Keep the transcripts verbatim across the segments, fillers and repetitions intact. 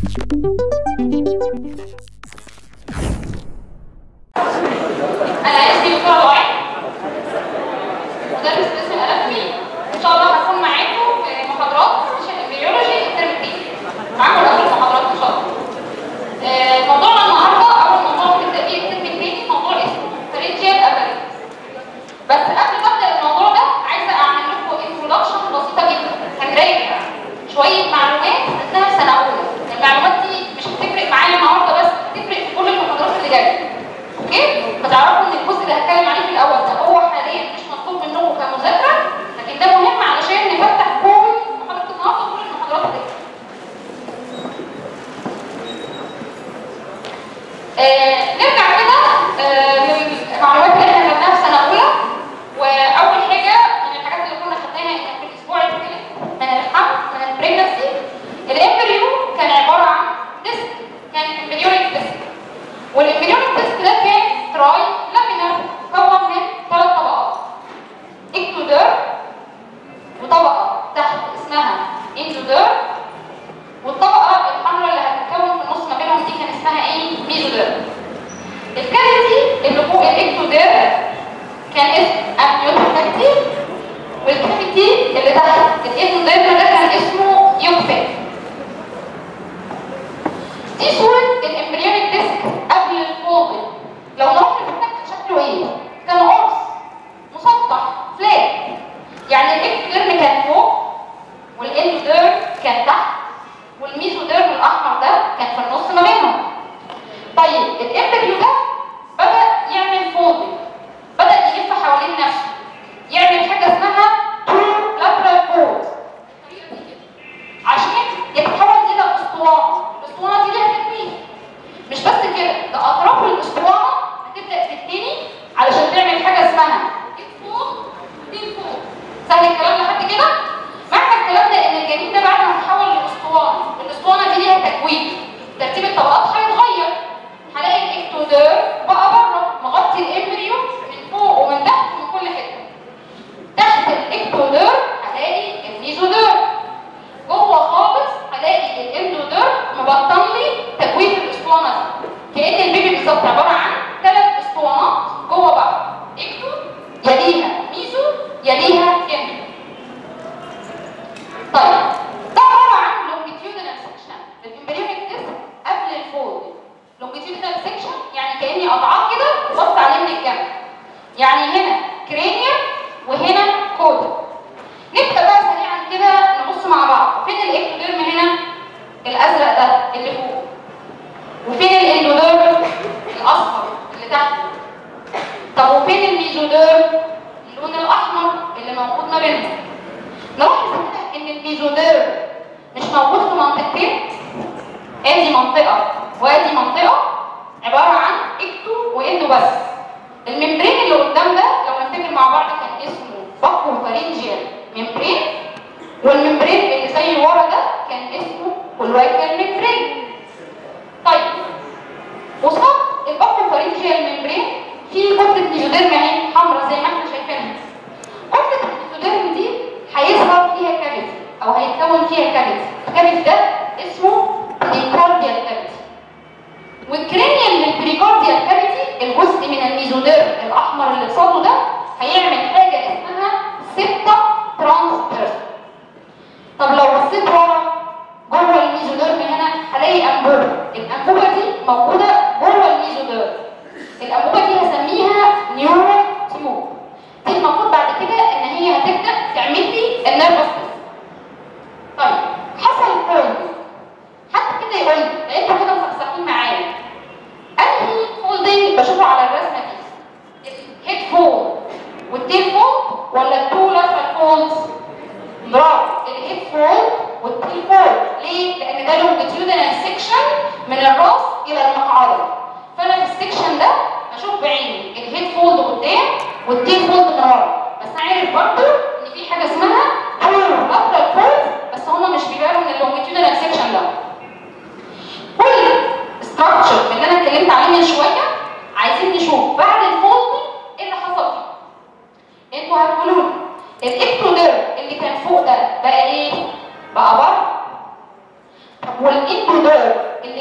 والإكتودير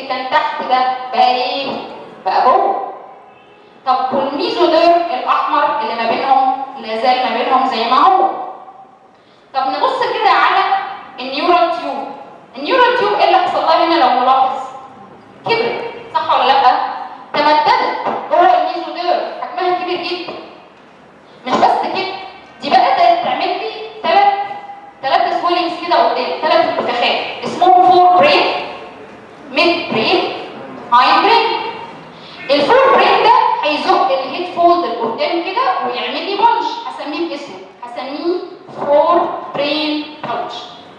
اللي كان تحت ده بقى ايه؟ بقى جوه. طب والميزوديرم الاحمر اللي ما بينهم لا زال ما بينهم زي ما هو. طب نبص كده على النيورال تيوب. النيورال تيوب ايه اللي حصل لها هنا لو نلاحظ؟ كبرت، صح ولا لا؟ تمددت جوه الميزوديرم، حجمها كبير جدا. مش بس كده، دي بقى بدات تعمل لي ثلاث ثلاث سويلنجز كده قدام، ثلاث انتفاخات اسمهم فور برين، ميد برين، هايند برين. الفور برين ده هيزق الهيد فولد لقدام كده ويعمل لي بلج، هسميه باسمه، هسميه فور برين بلج.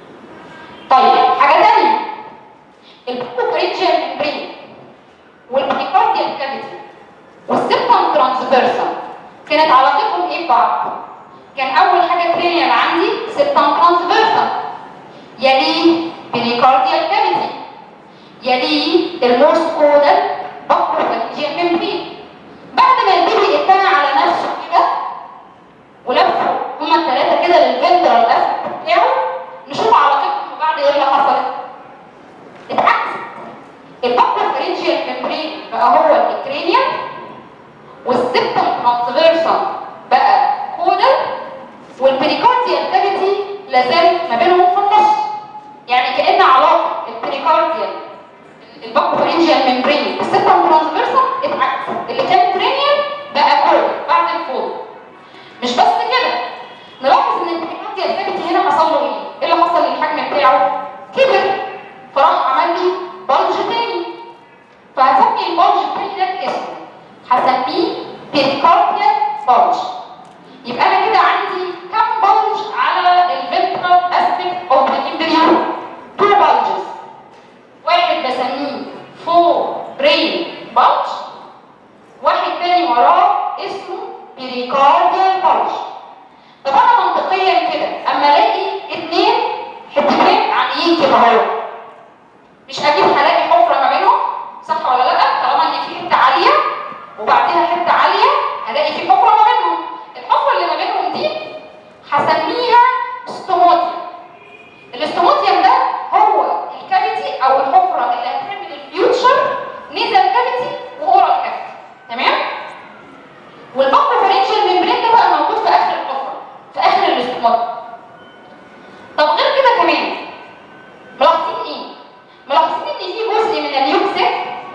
طيب حاجه ثانيه، البروبرينجيال ممبرين والبريكارديال كافيتي والسيبتم ترانسفيرسال كانت علاقتهم ايه ببعض؟ كان اول حاجه كرينيال عندي سيبتم ترانسفيرسال، يليه بريكارديال كافيتي، يليه المورس كودال بروبرينجيال ممبرين. بعد ما البيبي اتنى على نفسه كده ولفوا هما الثلاثه كده للفنترال اسفل بتاعه، نشوف علاقتهم ببعض ايه اللي حصلت. اتعكست، البروبرينجيال ممبرين بقى هو الكرينيال والسيبتم ترانسفيرسال بقى كودال، والبريكارديال كافيتي لازال ما بينهم في النص. يعني كأن علاقه البريكارديال البروبرينجيال ممبرين والسيبتم ترانسفيرسال اتعكس، اللي كان كرينيال بقى كودال بعد الفول. مش بس كده، نلاحظ ان البريكارديال كافيتي هنا حصل له ايه؟ ايه اللي حصل للحجم بتاعه؟ كبر، فراح عمل لي بلج تاني. فهسمي البلج التاني ده اسمه، هسميه بريكارديال بلج. يبقى انا كده عندي كم بلج على الفنترال اسبيكت اوف ذا امبريو؟ تو بلجز. واحد بسميه فور برين بلج، واحد تاني وراه اسمه بريكارديال بلج. طب انا منطقيا كده اما الاقي اثنين حتتين عاليين كده اهو، مش اكيد هلاقي حفره ما بينهم، صح ولا لا؟ طالما ان في حته عاليه وبعدها حته عاليه هلاقي في حفره ما بينهم. الحفره اللي ما بينهم دي هسميها ستوماتيوم. الاستوماتيوم ده هو الكافيتي او الحفره اللي هتعمل الفيوتشر نيزل كافيتي واورال كافيتي، تمام؟ والبروبرينجيال ممبرين ده بقى موجود في اخر الحفره، في اخر الاستوماتيوم. طب غير كده كمان ملاحظين ايه؟ ملاحظين ان في جزء من اليوكسيك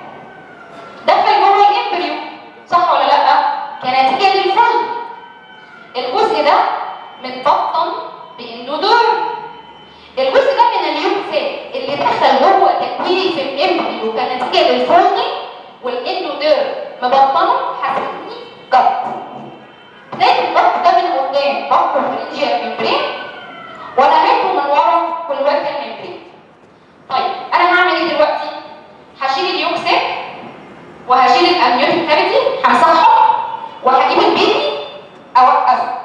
دخل جوه الامبريو، صح ولا لا؟ كنتيجه للفرد. الجزء ده متبطن باندوديرم. الجزء ده من اليوكسيك اللي دخل جوه تكوين في الامبريو كنتيجه للفولدنج والاندوديرم مبطنه، هسميه جت. تلاقي الجت ده من قدام بروبرينجيال ممبرين ونهايته من ورا كولويدال ممبرين. طيب انا هعمل ايه دلوقتي؟ هشيل اليوكسيك وهشيل الامنيوتيك كافيتي، همسحهم وهجيب البيبي اوقفه.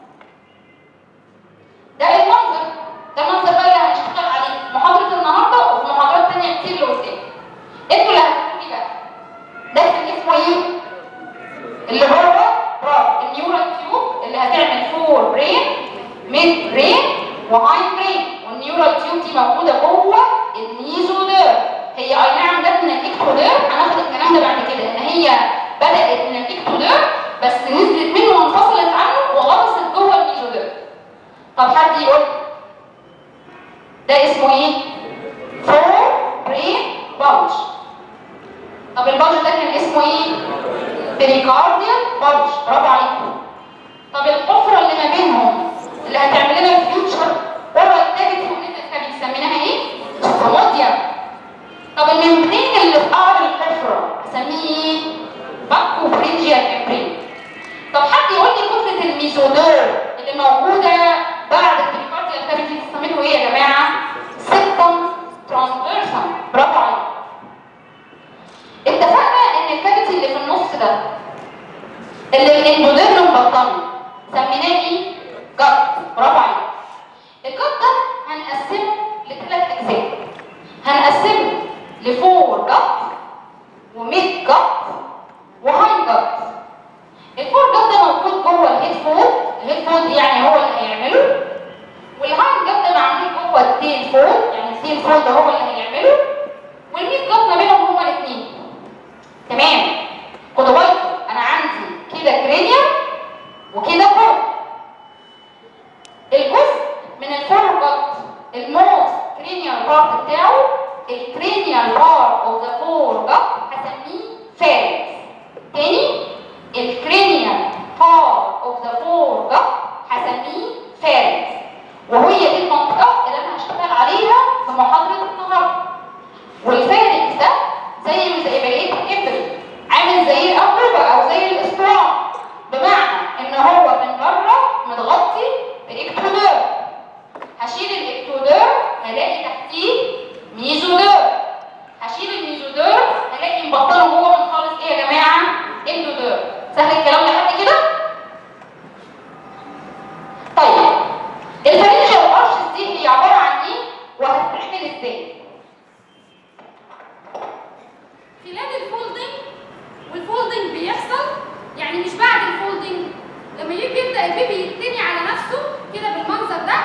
ده المنظر، ده المنظر بقى اللي هنشتغل عليه محاضره النهارده وفي محاضرات ثانيه كتير لقدام. انتوا اللي هتقولوا لي بقى ده كان اسمه ايه؟ اللي هو برافو النيورال تيوب اللي هتعمل فور برين، ميد برين، وهايند برين. والنيورال تيوب دي موجوده جوه الميزوديرم. هي اي نعم جت من الاكتوديرم، هناخد الكلام ده بعد كده، ان هي بدات من الاكتوديرم بس نزلت منه وانفصلت عنه وغطست جوه الميزوديرم. طب حد يقول ده اسمه ايه؟ فور برين بلج. طب البلج ده كان اسمه ايه؟ بريكارديال بلج، برافو عليكم. طب الحفره اللي ما بينهم اللي هتعمل لنا الفيوتشر ورا الكافيتي ونزل الكافيتي سميناها ايه؟ ستوماتيوم. طب الممبرين اللي في قعر الحفره اسميه ايه؟ بروبرينجيال ممبرين. طب حد يقول لي كتله الميزوديرم اللي موجوده بعد البريكارديال كافيتي تسميته ايه يا جماعه؟ سيبتم ترانسفيرسال، برافو عليكم. اتفقنا ان الكافيتي اللي في النص ده اللي الاندوديرم مبطنه سميناه ايه؟ جت، برافو عليكم. الجت ده هنقسمه لثلاث اجزاء، هنقسمه لفور جت وميد جت وهايند جت. الفور جت ده موجود جوه الهيد فولد، الهيد فولد يعني هو اللي هيعمله، والهايند جت ده معمول جوه التيل فولد، يعني التيل فولد هو اللي هيعمله، والميد جت ما بينهم وهي دي المنطقه اللي انا هشتغل عليها في محاضره النهارده. والفارنكس ده زيه زي بقيه الابر، عامل زي الانبوبه او زي الاسطوانه، بمعنى ان هو من بره متغطي باكتودير. هشيل الاكتودير هلاقي تحتيه ميزودير، هشيل الميزودير هلاقي مبطنه جوه من خالص ايه يا جماعه؟ اندودير. سهل الكلام لحد كده؟ طيب الفارنجيال ارشز دي هي عباره عن ايه وهتتعمل ازاي؟ خلال الفولدنج، والفولدنج بيحصل يعني مش بعد الفولدنج، لما يجي يبدا البيبي يتني على نفسه كده بالمنظر ده،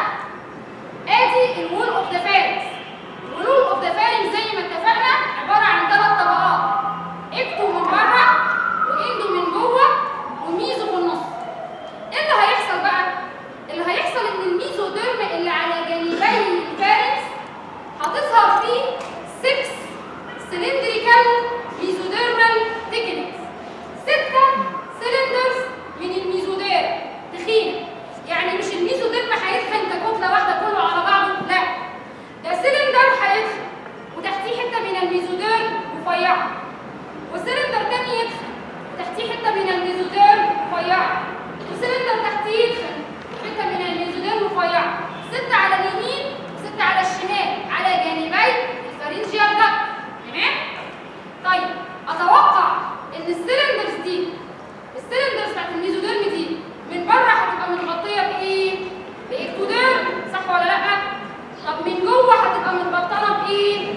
ادي الوول اوف ذا فارنكس. الوول اوف ذا فارنكس زي ما اتفقنا عباره عن ثلاث طبقات، اكتو من بره واندو من جوه وميزو في النص. ايه اللي هيحصل بقى؟ اللي هيحصل ان الميزوديرم اللي على جانبي الفارنكس هتظهر فيه ستة سلندريكال ميزوديرمال تكنيكس، ستة سلندرز من الميزوديرم تخينه. يعني مش الميزوديرم هيتخن ككتله واحده كله على بعضه، لا، ده سلندر هيتخن وتحتيه حته من الميزوديرم رفيعه، وسلندر تاني يتخن وتحتيه حته من الميزوديرم رفيعه، وسلندر تحتيه يتخن حته من الميزوديرم رفيعه. ستة على اليمين وستة على الشمال على جانبي الفارنجيال داكت. تمام؟ طيب اتوقع ان السلندرز دي، السلندرز بتاعت الميزوديرم دي من بره هتبقى متغطيه بايه؟ باكتوديرم، صح ولا لا؟ طب من جوه هتبقى متبطنه بايه؟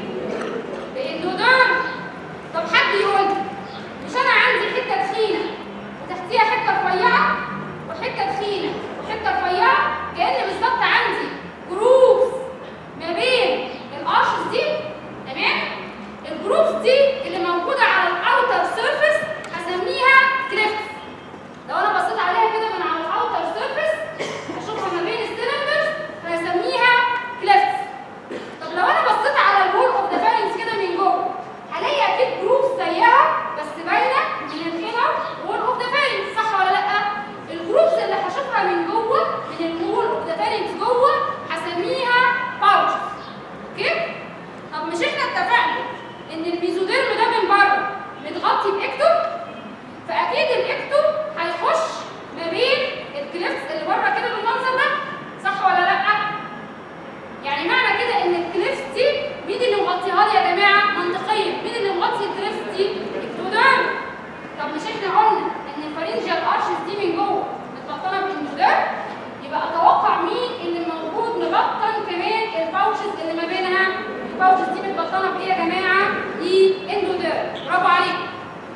باندوديرم. طب حد يقول لي مش انا عندي حته تخينه وتحتيها حته رفيعه وحته تخينه وحته رفيعه، كأن بالظبط عندي جروبس ما بين الارشز دي. تمام؟ الجروبس دي اللي موجوده على الاوتر سيرفيس هسميها كليفتس. لو انا بصيت عليها كده من على الاوتر سيرفيس هشوفها ما بين السلندرز فهسميها كليفتس. طب لو انا بصيت على الوول اوف ذا فارنكس كده من جوه هلاقي اكيد جروبس زيها بس باينه من الانر وول اوف ذا فارنكس، صح ولا لا؟ الجروبس اللي هشوفها من جوه من الوول اوف ذا فارنكس جوه هسميها باوتشز. اوكي؟ طب مش احنا اتفقنا ان الميزوديرم ده من بره متغطي باكتو؟ فاكيد الاكتو هيخش ما بين الكليفتس اللي بره كده بالمنظر ده، صح ولا لا؟ يعني معنى كده ان الكليفتس دي مين اللي مغطيها لي يا جماعه؟ منطقيا مين اللي مغطي الكليفتس دي؟ اكتوديرم. طب مش احنا قلنا ان الفارنجيال ارشز دي من جوه متبطنه باندوديرم؟ يبقى اتوقع مين اللي موجود مبطن كمان الباوتشز اللي ما بينها؟ الباوتشز دي متبطنه بايه يا جماعه؟ دي اندوديرم. برافو عليكم.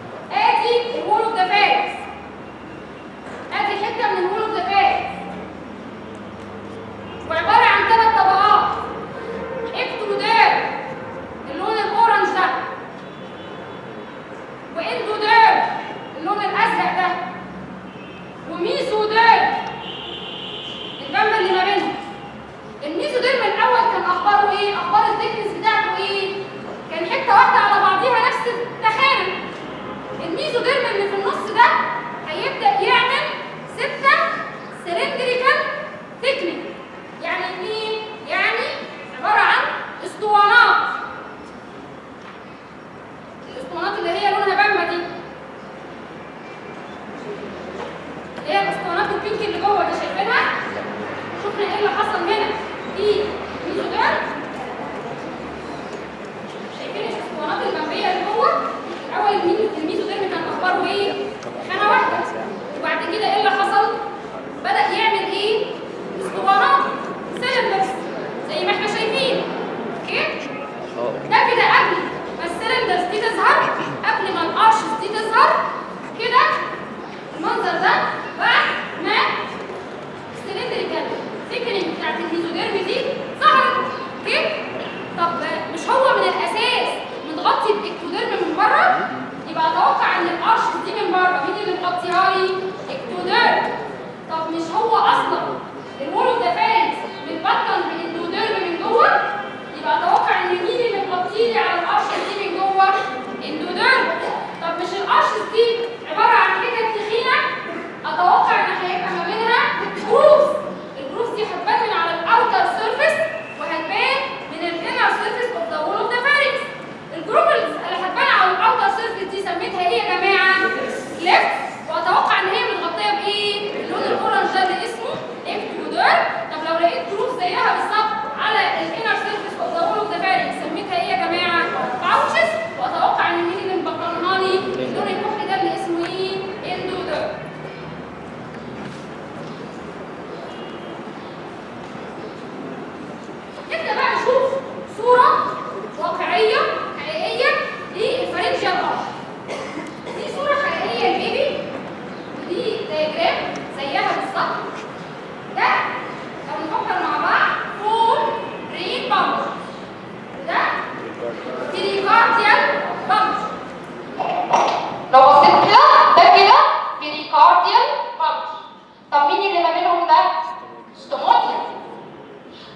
ادي الوول اوف ذا فارنكس، ادي حته من الوول اوف ذا فارنكس وعباره عن ثلاث طبقات، اكتوديرم اللون الاورنج ده، واندوديرم اللون الازرق ده، وميزوديرم الجنب اللي ما بينهم. الميزوديرم الاول كان اخباره ايه؟ اخبار الثيكنس بتاعته ايه؟ كان حته واحده على بعضيها نفس التخانه. الميزوديرم اللي في النص ده هيبدا يعمل ستة سلندريكال ثيكنينج. يعني مين؟ يعني عباره عن اسطوانات. الاسطوانات اللي هي لونها بامبا دي، اللي هي الاسطوانات البينك اللي جوه دي، شايفينها؟ شوفنا ايه اللي حصل هنا في الميزوديرم. شايفين الاسطوانات البامبيه اللي جوه؟ الاول الميزوديرم كان اخباره ايه؟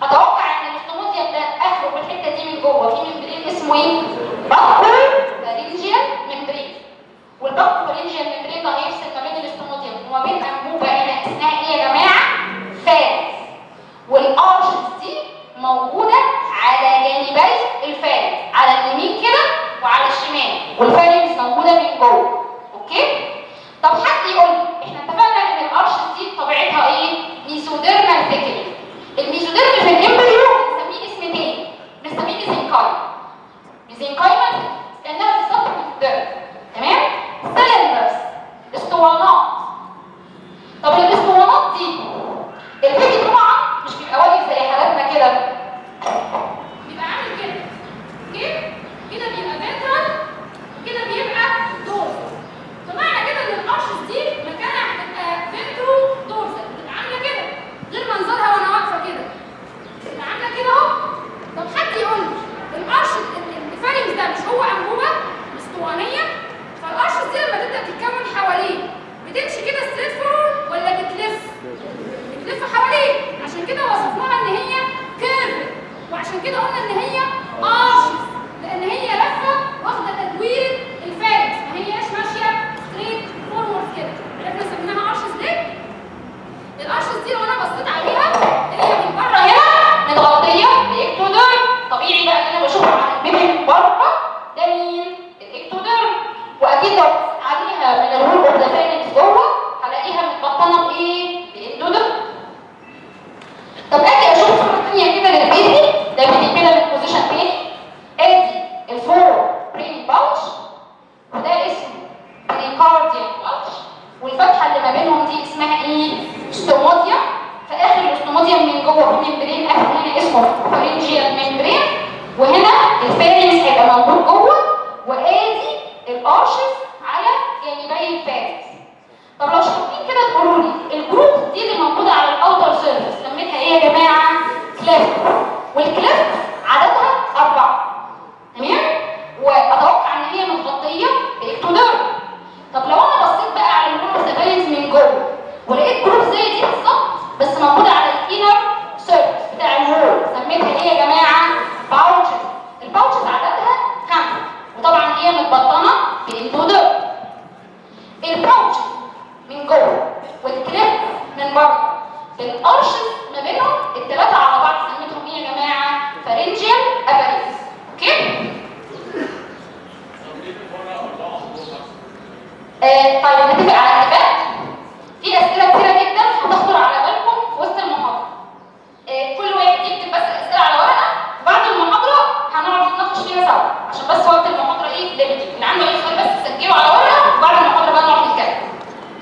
اتوقع ان الاستوموديوم ده اخره في الحته دي من جوه في ممبرين اسمه ايه؟ باكوفارينجيال ممبرين. والباكوفارينجيال ممبرين ده هيفصل ما بين الاستوموديوم وما بين انبوبه هنا اسمها ايه يا جماعه؟ فارس. والارشز دي موجوده على جانبي الفارس، على اليمين كده وعلى الشمال، والفارس موجوده من جوه. اوكي؟ طب حد يقول لي احنا اتفقنا ان الارشز دي طبيعتها ايه؟ ميزوديرمال ثيكنينج. الميزوديرم في الامبريو بنسميه اسم تاني، بنسميه ميزنكايم. ميزنكايما لانها بالظبط ميزوديرم. تمام؟ سيلندرز، اسطوانات. طب الاسطوانات دي البيبي طبعا مش بيبقى واقف زي حالاتنا كده، بيبقى عامل كده. اوكي؟ كده بيبقى فنترال وكده بيبقى دورسال. فمعنى كده ان الارشز دي مكانها هتبقى فنترو دورسال، بتبقى عامله كده غير منظرها وانا واقفه كده. بتبقى عامله كده اهو. طب حد يقول لي الارشز الفارنكس ده مش هو انبوبه اسطوانيه؟ فالارشز دي لما تبدا تتكون حواليه بتمشي كده ستريت فورورد ولا بتلف؟ بتلف حواليه. عشان كده وصفناها ان هي كيرف، وعشان كده قلنا ان هي ارشز، لان هي لفه واخده تدوير الفارنكس، ما هياش ماشيه ستريت فورورد كده. عرفنا سميناها ارشز ليه؟ الارشز دي لو انا بصيت عليها هي من بره هنا متغطيه باكتوديرم. طبيعي بقى ان انا بشوف على البيبي من بره ده مين؟ الاكتوديرم. واكيد لو بصيت عليها من الهول اوف ذا فارنكس جوه هلاقيها متبطنه بايه؟ باكتوديرم. طب اجي اشوف صوره ثانيه كده للبيبي، ده بيبي كده من بوزيشن تاني. ادي الفور برين باوتش وده اسمه بريكارديال باوتش، والفتحه اللي ما بينهم دي اسمها ايه؟ ستوموديوم. في اخر الاستوموديوم من جوه في ممبرين اخر هنا اسمه فارنجيال ممبرين، وهنا الفارنكس هيبقى موجود جوه، وادي الارشز على جانبي الفارنكس. طب لو شايفين كده تقولوا لي الجروب دي اللي موجوده على الاوتر سيرفيس سميتها ايه يا جماعه؟ كليفت. والكليفت عددها اربعه. تمام؟ واتوقع ان هي متغطيه باكتوديرم. طب لو انا بصيت بقى على الهولوسيفالينز من جوه ولقيت جروب زي دي بالظبط بس موجوده على الانر سيرفيس بتاع الهول، سميتها ايه يا جماعه؟ باوتشز. الباوتشز عددها خمسه، وطبعا هي متبطنه باكتوديرم. الباوتشز من جوه والكليب من بره، الارشز ما بينهم الثلاثه على بعض سميتهم ايه يا جماعه؟ فارنجيال اباريس. اوكي؟ آه طيب نتفق على اتفاق. في اسئله كتيره جدا هتخطر على بالكم في وسط المحاضره. آه كل واحد يكتب بس الاسئله على ورقه، وبعد المحاضره هنقعد نتناقش فيها سوا، عشان بس وقت المحاضره ايه ليميتد. اللي عنده اي سؤال بس سجله على ورقه، وبعد المحاضره بقى نقعد نتكلم.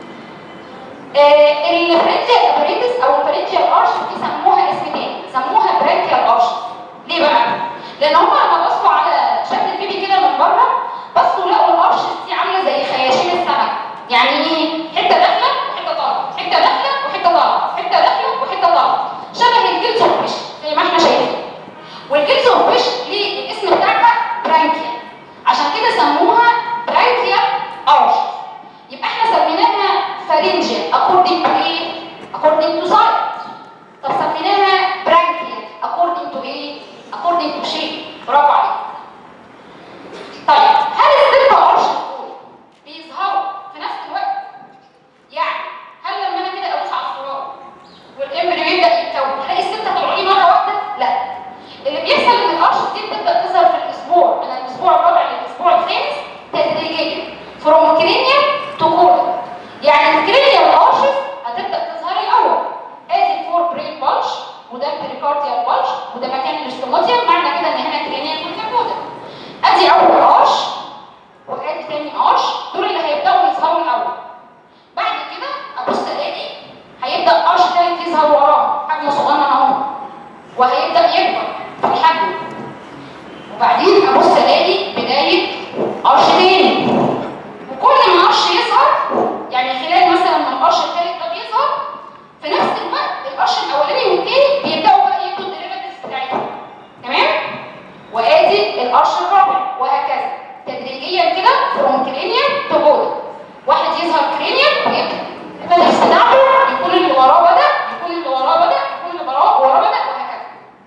آه الفرنجيال اباريتس او الفرنجيال ارش دي سموها اسم تاني، سموها برانكيال ارش. ليه بقى؟ لان هم لما بصوا على شكل البيبي كده من بره بصوا لقوا الارش دي عامله زي خياشيم السمك. يعني ايه؟ حته داخله وحته طالعه، حته داخله وحته طالعه، حته داخله وحته طالعه، شبه الجلد والفش زي ما احنا شايفين. والجلد والفش ليه الاسم بتاعها برانكيال، عشان كده سموها برانكيال ارش. يبقى احنا سميناها فارنجيال according to ايه؟ according to size. طب سميناها برانكيال according to ايه؟ according to shape. برافو عليك. طيب هل الستة ارش دول بيظهروا في نفس الوقت؟ يعني هل لما انا كده ادوس على الزرار والامبريو يبدا يتكون هلاقي الستة طلعوا لي مره واحده؟ لا. اللي بيحصل ان الارش دي بتبدا تظهر في الاسبوع من الاسبوع الرابع للاسبوع الخامس تدريجيا from cranial to caudal. يعني الكرينيال ارشز هتبدا تظهر الاول. ادي الفور برين بانش وده البريكارديال بانش وده مكان الاستوموديوم، معنى كده ان هنا كرينيال وكابودال. ادي اول ارش وادي تاني ارش، دول اللي هيبداوا يظهروا الاول. بعد كده ابص الاقي هيبدا ارش ثالث يظهر وراه، حجمه صغنن اهو، وهيبدا يكبر في الحجم. وبعدين ابص الاقي بدايه ارش تاني، وكل ما ارش يظهر يعني خلال مثلا ما القرش الثالث ده بيظهر في نفس الوقت القرش الاولاني والثاني بيبداوا بقى يدوا الديريفاتيفز بتاعتهم. تمام؟ وادي القرش الرابع وهكذا تدريجيا كده فروم كرينيال تو بودي. واحد يظهر كرينيال ويبدا الديريفاتيفز بتاعته يكون اللي وراه بدا، يكون اللي وراه بدا، يكون اللي وراه وراه بدا، وهكذا.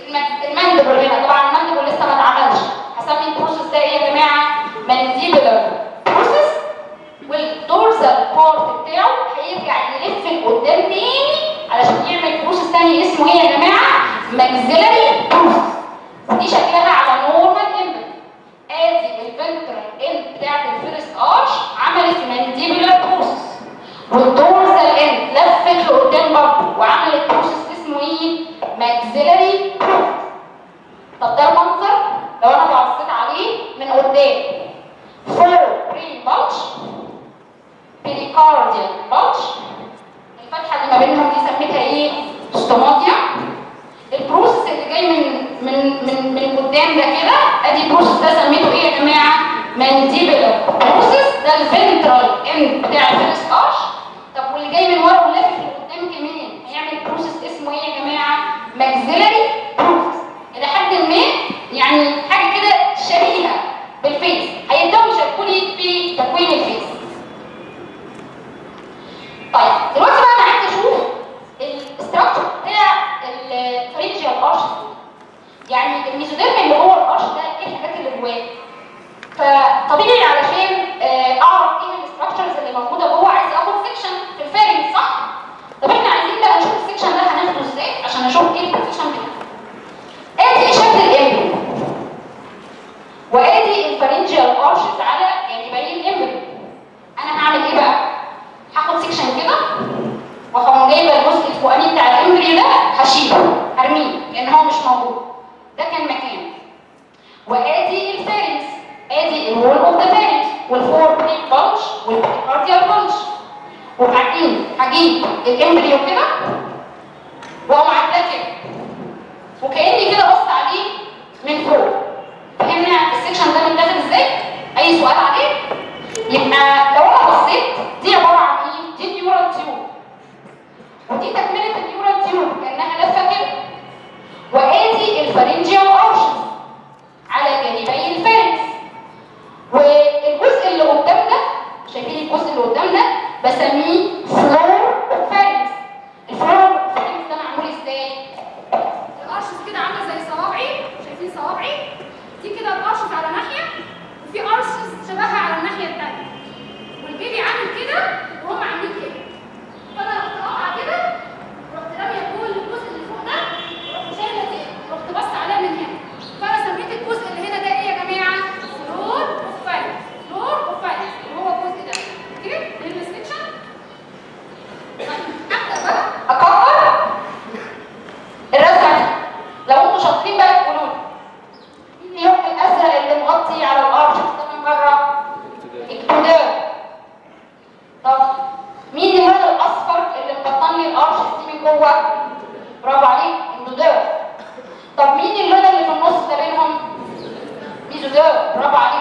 الماندبل هنا، طبعا الماندبل لسه ما اتعملش، هسمي البروسيس ده ايه يا جماعه؟ مانديبولار بروسيس. والدورزال بارت بتاعه هيرجع يلف لقدام تاني علشان يعمل بروسيس تاني اسمه ايه يا جماعه؟ ماكسيلاري بروسيس. ودي شكلها على نورمال امبل. ادي الفنترال اند بتاعت الفيرست ارش عملت مانديبولار بروسيس، والدورزال اند لفت لقدام برضه وعملت بروسيس اسمه ايه؟ ماكسيلاري بروسيس. طب ده المنظر لو انا بصيت عليه من قدام. فور برين بلش، بيريكارديال بلش، الفتحه اللي ما بينهم دي سميتها ايه؟ ستوماتيا. البروسيس اللي جاي من من من من قدام ده كده، ادي البروسيس ده سميته ايه يا جماعه؟ مانديبولار بروسيس. ده الفنترال اند بتاع الفيرست ارش. طب واللي جاي من ورا ولافف لقدام كمان هيعمل بروسيس اسمه ايه يا جماعه؟ ماكسيلاري بروسيس. الى حد ما يعني حاجه كده شبيهه بالفيس، هيبداوا يشاركوا لي في تكوين الفيس. طيب دلوقتي بقى انا عايزه اشوف الاستراكشر بتاع الفرنجيال ارش. يعني الميزوديرم اللي هو الارش ده ايه الحاجات اللي جواه؟ فطبيعي علشان اعرف ايه الاستراكشرز اللي موجوده جوه عايزه اخد سيكشن في الفارنج، صح؟ طب احنا عايزين بقى نشوف السيكشن ده هناخده ازاي عشان نشوف ايه البوزيشن بتاعه. ادي شكل الامبريو، وادي الفرنجيال ارشز على جانبي الامبريو. انا هعمل ايه بقى؟ هاخد سيكشن كده وهقوم جايبه الجزء الفوقاني بتاع الامبريو ده هشيله هرميه لان هو مش موجود، ده كان مكانه. وادي الفارنكس، ادي الوول اوف ذا فارنكس والفور بريك بلش والبريكارديال بلش. وبعدين هجيب الامبريو كده واقوم عاملاه كده وكاني كده بص عليه من فوق. فهمنا السكشن ده متاخد ازاي؟ اي سؤال عليه؟ يبقى لو انا بصيت دي عباره عن ايه؟ دي نيورال تيوب، ودي تكمله النيورال تيوب كانها لفه كده. وادي الفارنجيال ارشز على جانبي الفارنكس. والجزء اللي قدام ده، شايفين الجزء اللي قدام ده بسميه فلور اوف فارنكس. الفلور اوف فارنكس ده معمول ازاي؟ الارشز كده عامله زي صوابعي، شايفين صوابعي؟ دي كده الارشز على ناحيه وفي ارشز شبهها على الناحيه الثانيه. والبيبي عامل كده وهم عاملين كده. فانا رحت قاطعه كده ورحت راميه كل الجزء اللي فوق ده ورحت شايله دي ورحت بص عليها من هنا. فانا سميت الجزء اللي هنا ده ايه يا جماعه؟ فلور اوف فارنكس. فلور اوف فارنكس اللي هو الجزء ده. اوكي؟ نعمل سكشن. ابدا بقى اكبر الرسمه. لو انتوا شاطرين بقى تقولوا لي مين اللون الازرق اللي مغطي على الارش ده من بره؟ اكتودير. طب مين اللون الاصفر اللي مبطن لي الارش دي من جوه؟ برافو عليك، اندودير. طب مين اللون اللي في النص ده بينهم؟ ميزودير. برافو عليك.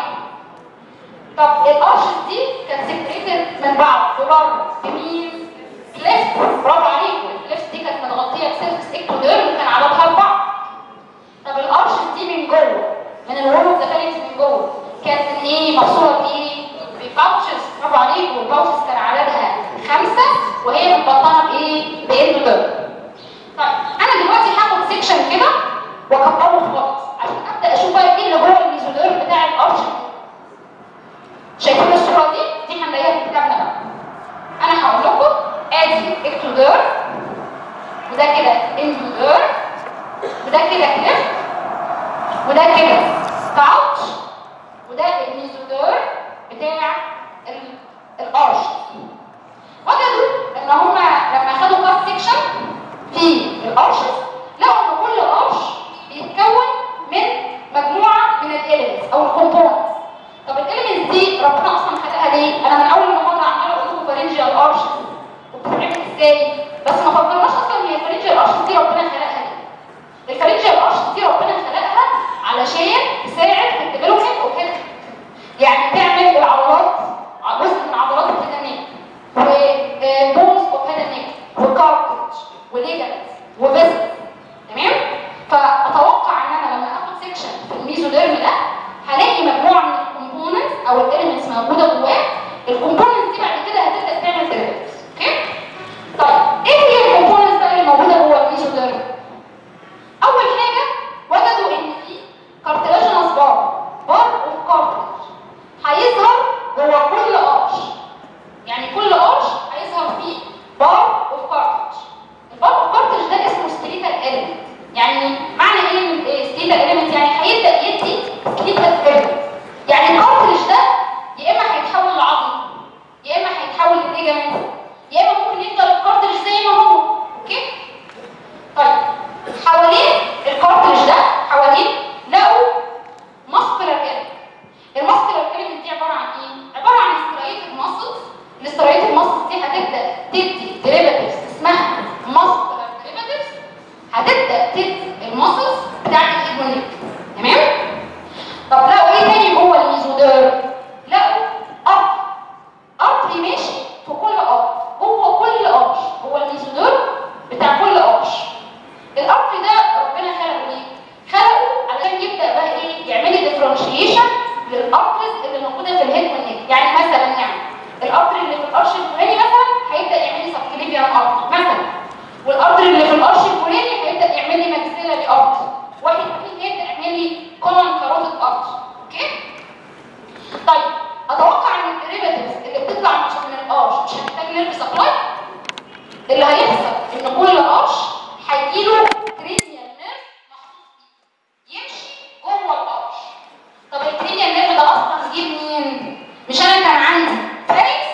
طب الارشز دي كانت سيبريتد من بعض بره بمين؟ كليفت. برافو عليكم. الكليفت دي كانت متغطيه بسيرفس اكتودير وكان عددها اربعه. طب الارشز دي من جوه من الوول اوف ذا فارنكس من جوه كانت من ايه؟ مفصوله بايه؟ بباوتشز. برافو عليكم. الباوتشز كان عددها خمسه وهي متبطنه بايه؟ باندودير. طيب انا دلوقتي هاخد سيكشن كده واكبره خالص عشان ابدا اشوف بقى ايه اللي جوه الميزودير بتاع الارش. شايفين الصوره دي؟ دي هنلاقيها في كتابنا بقى. انا هقول لكم ادي اكتودير وده كده اندودير وده كده كليفت وده كده باوتش وده الميزودير بتاع الارش. وجدوا ان هما لما خدوا كات سيكشن في الارشز لقوا ان كل ارش بيتكون من مجموعه من الاليمنتس او الكومبوننتس. طب الاليمنتس دي ربنا اصلا خلقها ليه؟ انا من اول المحاضره عماله اقول لكم فارنجيال ارشز وبتتعمل ازاي؟ بس ما فكرناش اصلا هي الفارنجيال ارشز دي ربنا خلقها ليه؟ الفارنجيال ارشز دي ربنا خلقها علشان تساعد في الديفلوبمنت اوف هيد، يعني تعمل العضلات جزء من عضلات الهيد وبونز اوف هيد وكارتج وليجامنتس وفيسل. تمام؟ فاتوقع ان انا لما اخد سيكشن في الميزوديرم ده هلاقي مجموعه من الكومبوننتس او الاليمنتس موجوده جواه. الكومبوننتس دي بعد كده هتبدا تعمل ديريفيتيفز. اوكي؟ طيب ايه هي الكومبوننتس بقى اللي موجوده جوه الميزوديرم؟ اول حاجه سكيليتال اليمنت يعني هيبدا يدي سكيليتال اليمنت. يعني الكارتريج ده يا اما هيتحول لعظم يا اما هيتحول لليجامنت يا اما ممكن يفضل الكارتريج زي ما هو. اوكي؟ طيب حوالين الكارتريج ده حوالين لقوا ماسكولار اليمنت. الماسكولار اليمنت دي عباره عن ايه؟ عباره عن سترايتد ماسلز. السترايتد ماسلز دي هتبدا تدي ديريفاتيفز اسمها ماسكولار ديريفاتيفز، هتبدا تدي الماسلز بتاعت الايد والنك. تمام؟ طب لقوا ايه تاني جوه الميزوديرم؟ لقوا ارتري. ارتري ماشي في كل ارتري، جوه كل قرش، هو الميزوديرم بتاع كل قرش. الارتري ده ربنا خلقه ليه؟ خلقه علشان يبدا بقى ايه؟ يعمل لي ديفرنشيشن للارتريز اللي موجوده في الهيد والنك. يعني مثلا يعني الارتري اللي في القرش الفلاني مثلا هيبدا يعمل لي سبكليفيان ارتري مثلا، والارتري اللي في القرش الفلاني هيبدا يعمل لي ماكسيلاري ارتري، واحد فيهم هيبدا يعمل لي كومن كاروتيد ارتري. اوكي؟ طيب اتوقع ان الديريفاتيفز اللي بتطلع من القرش مش هتحتاج نيرف سبلاي. اللي هيحصل ان كل قرش هيجيله كرينيال نيرف مخصوص يمشي جوه القرش. طب الكرينيال نيرف ده اصلا جه منين؟ مش انا كان عندي فارنكس؟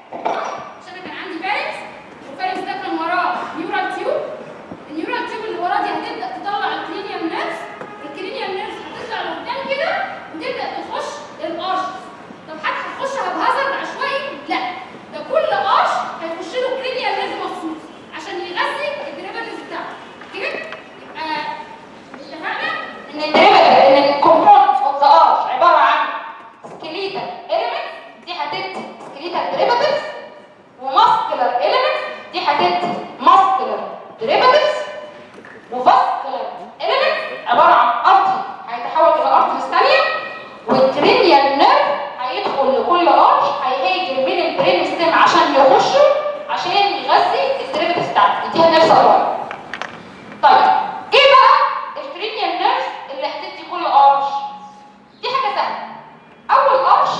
مش انا كان عندي فارنكس؟ والفارنكس ده كان وراه نيورال تيوب. النيورال تيوب اللي وراه دي هتبدا تطلع الكرينيال نيرف، والكرينيال نيرف هتطلع لقدام كده وتبدا تخش القرش. طب حتى هتخشها بهازارد عشوائي؟ لا، ده كل قرش هيخش له كرينيال نيرف مخصوص عشان يغذي الديريفاتيفز بتاعته. كده يبقى اتفقنا ان الديريفاتيف ان الكومبوننتس اوف ذا قرش عباره عن سكيليتال اليمنتس، دي هتدي سكيليتال ديريفاتيفز، وماسكولار اليمنتس دي هتدي ماسكولار ديريفاتيفز، وفاسكولار اليمنتس عباره عن ارتري هيتحول الى ارتريز ثانيه، والكرينيال نيرف هيدخل لكل قرش هيهاجر من البرين ستيم عشان يخشه عشان يغذي الديريفاتيفز بتاعته يديها نيرف سبلاي. طيب ايه بقى الكرينيال نيرف اللي هتدي كل قرش؟ دي حاجه سهله. اول قرش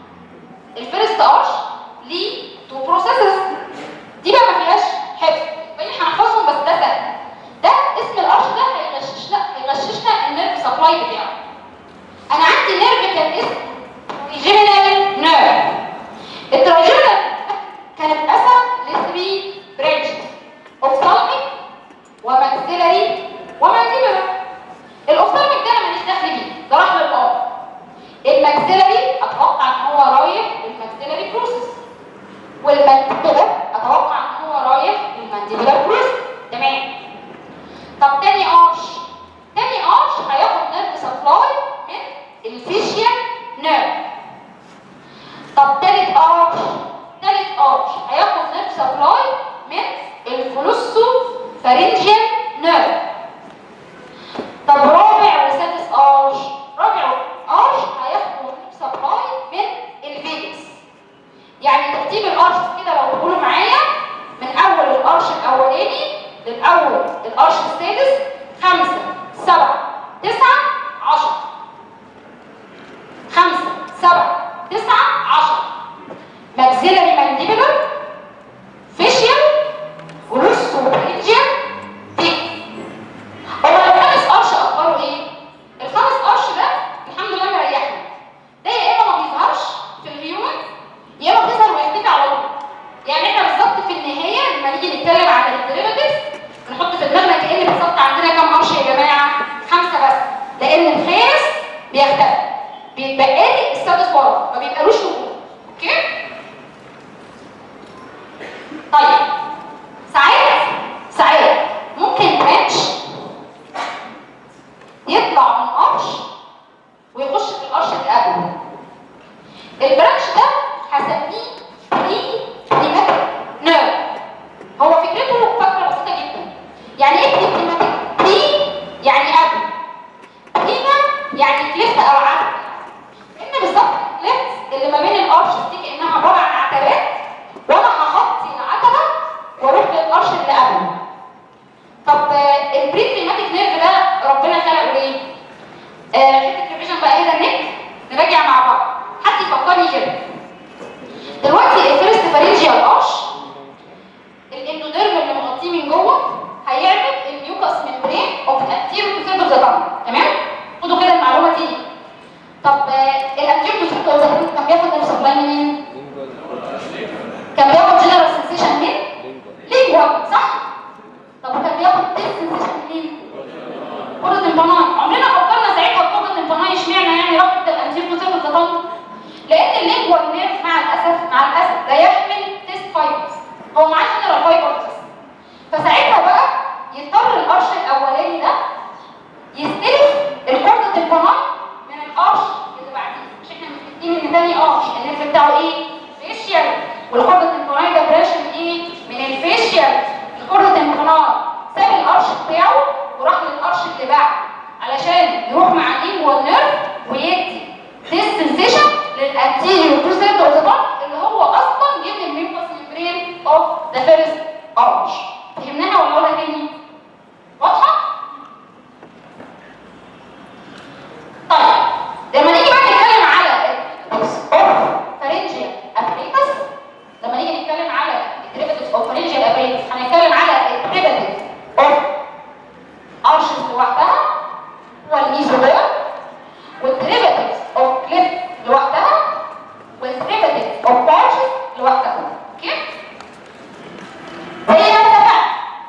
الفيرست قرش ليه تو بروسيسز، دي بقى ما فيهاش حفظ، فاحنا هنحفظهم بس ده سهل. ده اسم القرش ده هيغششنا هيغششنا النيرف سبلاي بتاعه. انا عندي نيرف كان اسمه ترايجيمينال نيرف. الترايجيمينال كان اتقسم لثري برانشز، اوفثالميك وماكسيلاري ومانديبولار. الاوفثالميك ده انا ماليش دخل بيه، ده راح للقرن. الماكسيلاري اتوقع ان هو رايح للماكسيلاري بروسيس، والمانديبولار اتوقع ان هو رايح للمانديبولار بروسيس. تمام. طب تاني قرش، تاني قرش هياخد نيرف سبلاي من الفيشيال نيرف. طب تالت قرش، تالت قرش هياخد نيرف سبلاي من الفلوسو فارنجيال نيرف. طب رابع وسادس قرش، رابع قرش هياخدوا نيرف سبلاي من الفيجاس. يعني ترتيب القرش كده لو تقولوا معايا من اول القرش الاولاني للاول القرش السادس: خمسة، سبعة، تسعة، عشرة. خمسة، سبعة، تسعة، عشرة. ماكسيلاري مانديبولار، فيشيال، جلوسو فارنجيال، تيك. هو الخامس قرش اخباره ايه؟ الخامس قرش ده الحمد لله مريحنا. ده يا اما ما بيظهرش في الهيومن يا اما بيظهر ويختفي على طول. يعني احنا بالظبط في النهايه لما نيجي نتكلم عن الديريفاتيفز نحط في دماغنا كأن بالظبط عندنا كام قرش يا جماعه؟ خمسه بس، لان الخامس بيختفي، بيتبقى لي السادس ورا، ما بيبقالوش وجود. اوكي؟ طيب ساعات ساعات ممكن برانش يطلع من قرش ويخش في القرش اللي قبله. البرانش ده هسميه بري نيماتيك نيرف. هو فكرته فكره بسيطه جدا. يعني ايه بري نيماتيك؟ بري يعني قبل، نيما يعني كليفت او عتبه. لان بالظبط الكليفت اللي ما بين القرش دي كانها عباره عن عتبات، وانا هخطي العتبه واروح للقرش اللي قبله. طب البري نيماتيك نيرف ده ربنا خلقه ليه؟ آه حته ريفيجن بقى هنا النك نراجع مع بعض. حد يفكرني كده. دلوقتي الفيرست فارنجيال قرش الاندوديرم اللي مغطيه من جوه هيعمل الميوكاس ممبرين اوف انتيرو تو ثيرد اوف ذا تانج. تمام؟ خدوا كده المعلومه دي. طب الانتيريور تو سيركل اوف ذا تانج كان بياخد نيرف سبلاي منين؟ كان بياخد جنرال سنسيشن من لينجوال صح؟ طب وكان بياخد تيست سنسيشن منين؟ كورة البناي. عمرنا فكرنا ساعتها بكورة البناي اشمعنى يعني ربط الانتيريور تو سيركل اوف ذا تانج؟ لان اللينجوال نيرف مع الاسف مع الاسف ده يحمل تيست فايبرز، هو معاه جنرال فايبرز، فساعتها بقى يضطر القرش الاولاني ده يستلف الكورة البناي من القرش اللي بعديه. مش احنا متفقين ان تاني قرش النيرف بتاعه ايه؟ فيشيال، والكورة البناي ده برانش من ايه؟ من الفيشيال. الكورة البناي ساب القرش بتاعه وراح للقرش اللي بعده علشان يروح مع اللينجوال نيرف ويدي تيست سنسيشن للانتيريور تو سيركل اوف ذا تانج اللي هو اصلا جه من الميمباس ميمبرين اوف ذا فيرست ارش. فهمناها ولا اقولها تاني؟ واضحه؟ طيب لما نيجي بقى نتكلم على اوف فارنجيال ابريتس، لما نيجي نتكلم على الديريفاتيفز اوف فارنجيال ابريتس هنتكلم على الديريفاتيف اوف ارشز لوحدها هو الميزودير، والديريفاتيفز اوف كليف لوحدها، والديريفاتيف اوف بارشز لوحدها. اوكي؟ زي ما اتفقنا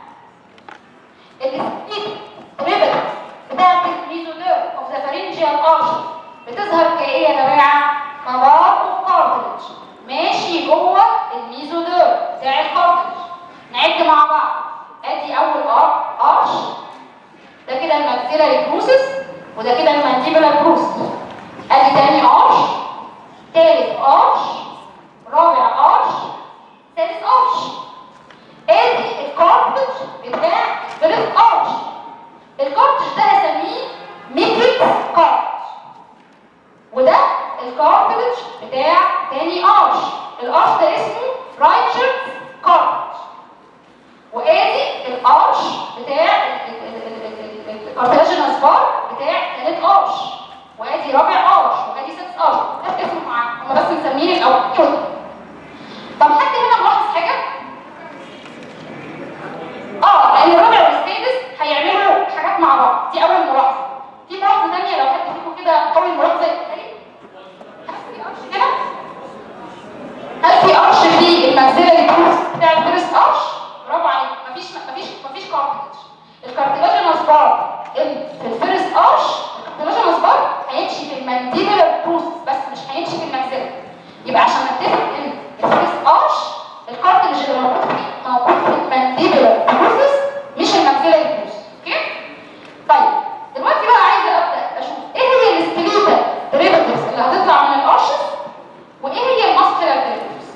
السبيد ديريفاتيف بتاعت الميزودير اوف ذا فارنجيال ارشز بتظهر كايه يا جماعه؟ كبار اوف كارتلج ماشي جوه الميزودير بتاع الكارتلج. نعد مع بعض. ادي اول ارش، ده كده الماكسيلاري بروسس، وده كده المانديبولار بروسس. ادي تاني ارش، تالت ارش، رابع ارش، سادس ارش. ادي الكارتلج بتاع فيرست ارش. الكارتلج ده هسميه ميكلز كارتلج، وده الكارتلج بتاع تاني ارش. الارش ده اسمه رايتشارد كارتلج. وادي الارش بتاع الكارتلاجينس بار بتاع ثالث ارش، وادي رابع ارش، وادي سادس ارش. ده اسمه معاك، هم بس مسميين الاول كده. طب حد هنا ملاحظ حاجه؟ اه لان الرابع والسادس هيعملوا حاجات مع بعض، دي اول ملاحظه. في ملاحظه ثانيه لو حد فيكم كده اول ملاحظه الثاني، هل في ارش كده؟ هل في ارش في الماكسيلاري بروسس بتاع الفيرست ارش؟ برافو عليك. مفيش مفيش مفيش كارتلج. الكارتلاجينس بار في الفيرست ارش، الكارتلاجينس بار هيمشي في المانديبولار بروسس بس مش هيمشي في الماكسيلاري. يبقى عشان نتفق ان الفيرست ارش الكارتلج اللي موجود فيه موجود في المانديبولار بروسس مش الماكسيلاري بروسس. اوكي؟ طيب دلوقتي بقى عايزه ابدا اشوف ايه هي السكليتال ديريفاتيفز اللي هتطلع من الارشز وايه هي الماسكولار ديريفاتيفز.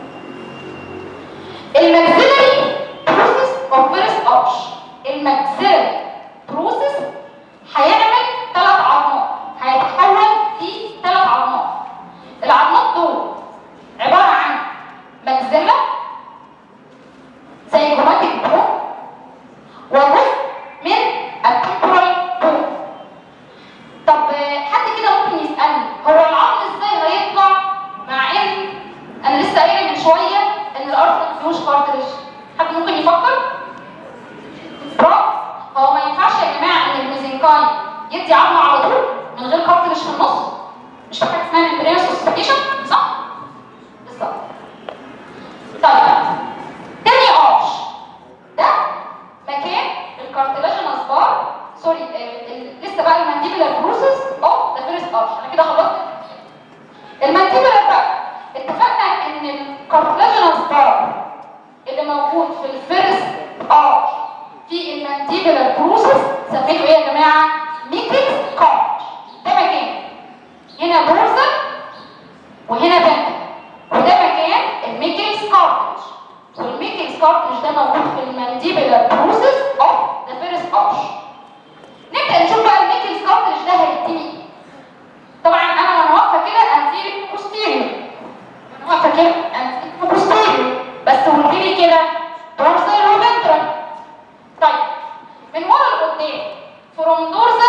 الماكسيلاري بروسس اوف فيرست ارش، الماكسيلاري بروسس هيعمل ثلاث عظمات، هيتحول لثلاث عظمات. العظمات دول عباره عن ماكسيلا زي جوماتيك بون، وجزء من التمبورال بون. طب حد كده ممكن يسالني هو العظم ازاي هيطلع مع ان انا لسه قايله من شويه ان الارض ما فيهوش كارتلج؟ حد ممكن يفكر؟ برافو. هو ما ينفعش يا جماعه ان الميزنكاي يدي عظمه على طول من غير كارتلج في النص. مش في حاجه اسمها ميمبرينس اوسيفيكيشن صح؟ بالظبط. طيب تاني ارش ده مكان الكارتلاجينس بار، سوري لسه بقى المانديبولار بروسس اوف ذا فيرست ارش. انا كده خلصت المانديبولار بقى. اتفقنا ان الكارتلاجينس بار اللي موجود في الفيرست ارش في المانديبولار بروسس سميته ايه يا جماعه؟ ميكلز كارتلج. ده مكان هنا بورزل وهنا بنت، وده مكان الميكلز كارتلج. والميكلز كارتلج ده موجود في المانديبولار بروسس اوف ذا فيرست ارش. نبدا نشوف بقى الميكلز كارتلج ده هيديني. طبعا انا وانا واقفه كده انتيريور بوستيريور، وانا واقفه كده انتيريور بوستيريور، بس قولي لي كده دورسال وفنترال. طيب من ورا لقدام فروم دورسال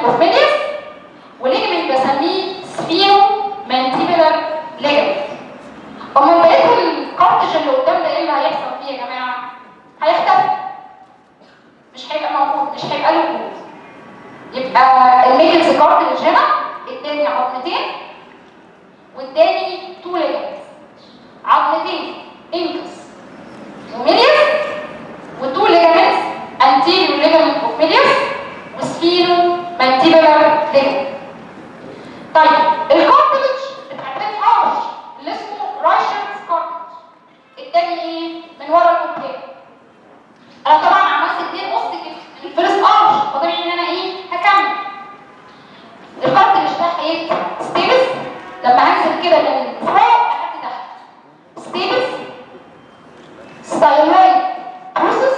اوف ميليوس، وليجمنت بسميه سفينو مانتيبولار ليجمنت. امال بقيت الكارتج اللي قدام ده ايه اللي هيحصل فيه يا جماعه؟ هيختفي، مش هيبقى موجود، مش هيبقى له وجود. يبقى الميكلز كارتج هنا اداني عظمتين واداني تو ليجمنت، عظمتين انكس وميليوس وتو ليجمنتس انتيريور ليجمنت اوف ميليوس وسفينو مانتيبولار ليجمنت. طيب الكارتلج بتاع التاني ارش اللي اسمه رايشرز كارتلج اداني ايه؟ من ورا لقدام. انا طبعا عملت اتنين قص كده من الفيرست ارش، فطبيعي ان انا ايه؟ هكمل. الكارتلج ده هيبقى ستيبس لما هنزل كده من فوق لحد تحت. ستيبس ستايلويد بروسس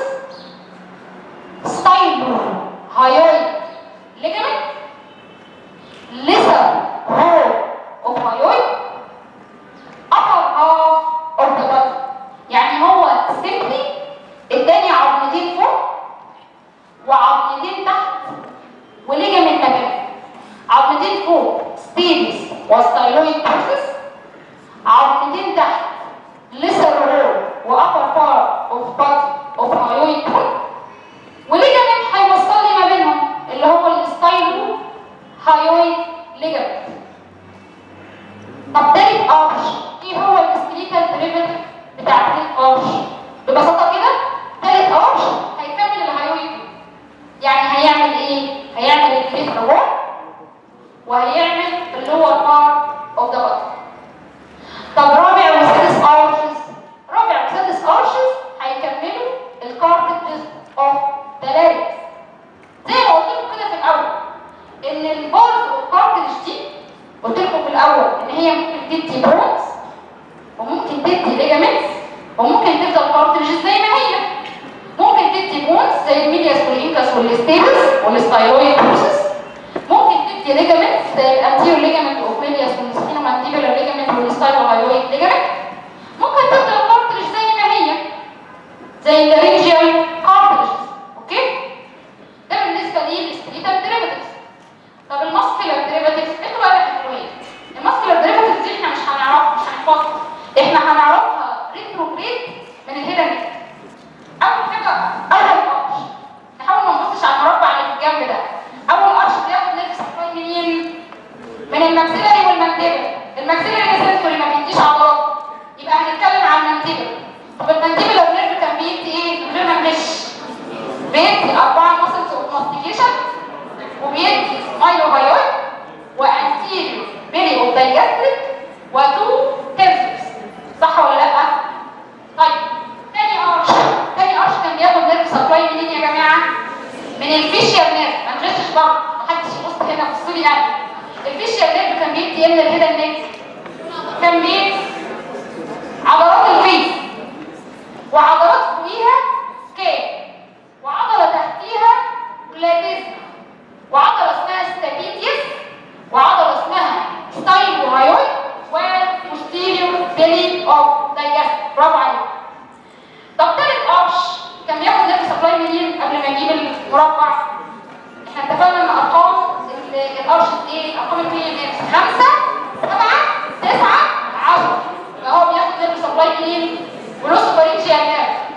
ستايلو هايويد ليجمنت ليسر هول اوف هايويد upper half of the body. يعني هو simply اداني عظمتين فوق وعظمتين تحت وليجمنت ما بينهم. عظمتين فوق ستيبس وستايلويد بروسس، عظمتين تحت ليسر هول وupper part of body of hyoid bone، وليجمنت هيوصل لي ما بينهم اللي هو الستايلو هايويد ليجمنت. طب تالت ارش ايه هو السكليتال ديريفيتيف بتاع تالت ارش؟ ببساطه كده تالت ارش هيكمل الهايويد، يعني هيعمل ايه؟ هيعمل الكليتر وول وهيعمل اللور بارت اوف ذا بودي. طب رابع وسادس ارشز، رابع وسادس ارشز هيكملوا الكارتلجز اوف ذا لارينكس. زي ما قلت لكم كده في الاول ان البارز اوف كارتلج دي قلت لكم في الاول ان هي ممكن تدي بونز وممكن تدي ليجامنتس وممكن تفضل كارتلج زي ما هي. ممكن تدي بونز زي الميلياس والانكاس والستيبس والستايلويد بروسس، ممكن تدي ليجامنتس زي الانتيريور ليجامنت اوف ميلياس والسفينو مانتيبولار ليجامنت والستايلو هايويد ليجامنت. ممكن تفضل كارتلج زي ما هي زي اللارينجيال كارتلج. اوكي، ده بالنسبه للسكليتال ديريفاتيفز. طب الماسكولار ديريفاتيفز انتوا بقى بتقولوا ايه؟ الماسكولار ديريفاتيفز دي احنا مش هنعرفها، مش هنحفظها، احنا هنعرفها ريتروجريد من الهيدن نيك. اول حاجه اول ارش، نحاول ما نبصش على المربع اللي في الجنب ده. اول ارش بياخد نفس منين؟ من الماكسيلاري والمانديبل. الماكسيلاري ده سنسوري ما بيديش عضلات، يبقى هنتكلم عن المانديبل. طب المانديبل لو نيرف كان بيدي ايه من غير ما نغش؟ بيدي اربعه ماسلز اوف ماستيكيشن وبيدي مايلو هايويد وانتيريور بيري اوف دايجاستريك وتو تنسورز، صح ولا لا؟ طيب تاني ارش، تاني ارش كان بياخد نيرف سبلاي منين يا جماعه؟ من الفيشيال نيرف. ما نغشش برضه، محدش يبص هنا بصوا لي انا. الفيشيال نيرف كان بيدي ايه من الهيدن نيك؟ كان بيدي عضلات الفيس وعضلات فوقيها سكاب وعضله تحتيها بلاتيزما وعضله اسمها ستابيتيس وعضله اسمها ستايلو هايويد وبوستيريور بيلي اوف دايجاستريك. برافو عليك. طب تالت ارش كان بياخد نيرف سبلاي منين قبل ما نجيب المربع؟ احنا اتفقنا ان ارقام الارش ايه؟ ارقام البي ام اس خمسة سبعة تسعة عشرة. يبقى هو بياخد نيرف سبلاي منين؟ بلوسوفارينجيال نيرف.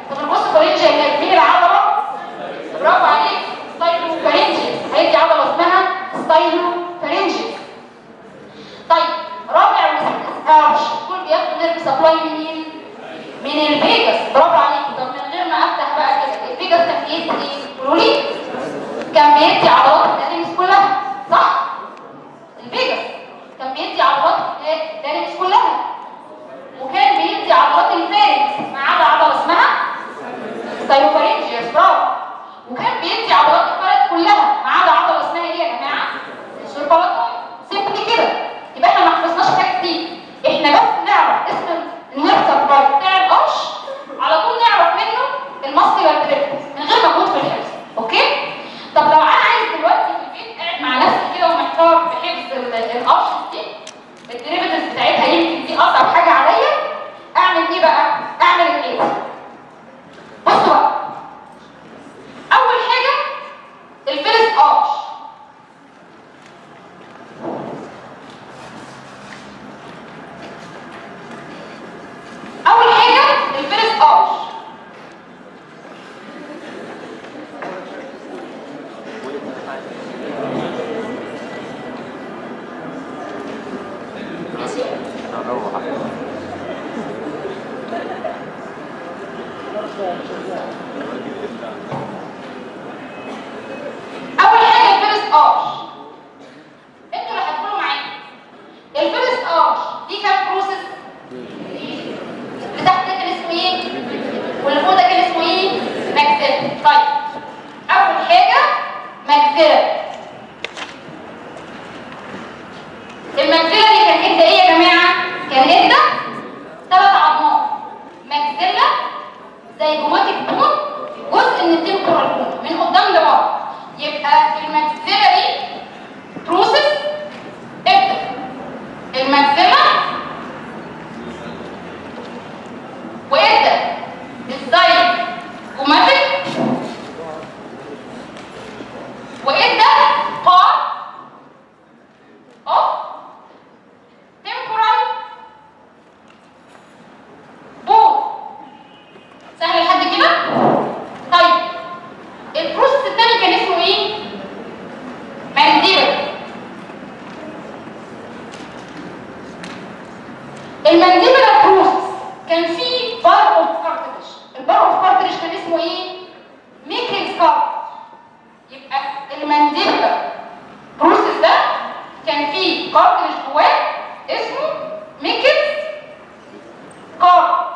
المانديبولار بروسس كان في بار اوف كارتريج، البار اوف كارتريج كان اسمه ايه؟ ميكلز كارتريج. يبقى المانديبولار بروسس ده كان فيه كارتريج جواه اسمه ميكلز كارتريج.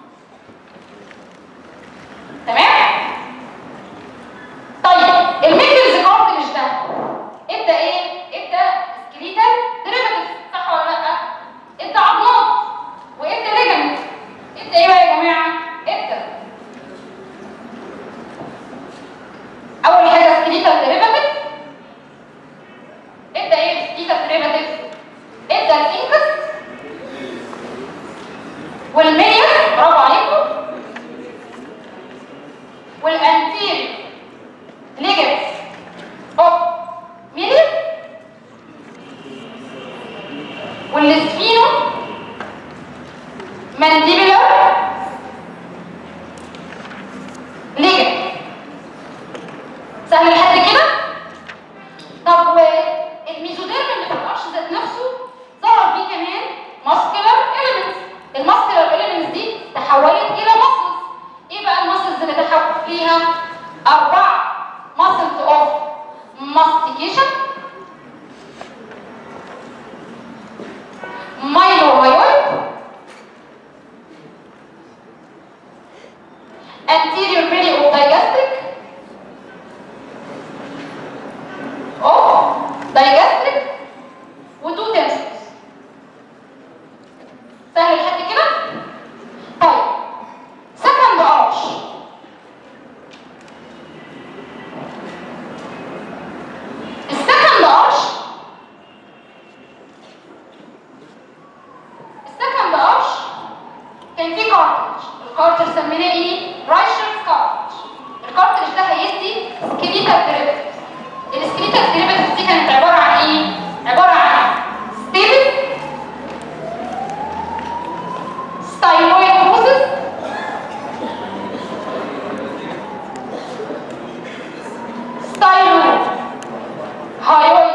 تمام؟ طيب الميكلز كارتريج ده ادى ايه؟ ادى سكليتال ديريفاتيف، صح ولا لا؟ ادى عضلات وادى ليجمنت. ادى ايه بقى يا جماعه؟ ادى اول حاجه سكليتال ديريفاتيف. ادى ايه سكليتال ديريفاتيف؟ ادى الانكس والميليس، برافو عليكم، والانتيريور ليجمنت اوف ميليس، والسفينو مانديبولار ليجمنت. سهل لحد كده؟ طب والميزوديرم اللي في القرش ذات نفسه ظهر فيه كمان ماسكولار اليمنتس. الماسكولار اليمنتس دي تحولت الى ماسلز. ايه بقى الماسلز اللي تحول فيها؟ اربعه ماسلز اوف ماستيكيشن، مايلوهايويد، anterior belly of digastric of digastric وتو تنسلز. سهل لحد كده؟ طيب second arch. السكند arch السكند arch كان فيه كارتريج. الكارتريج سميناه ايه؟ رايشرز كارتريج. الكارتريج ده هيدي سكليتال ديريفاتيفز. السكليتال ديريفاتيفز دي كانت عباره عن ايه؟ عباره عن ستيبل ستايلويد بروسس، ستايلو هايويد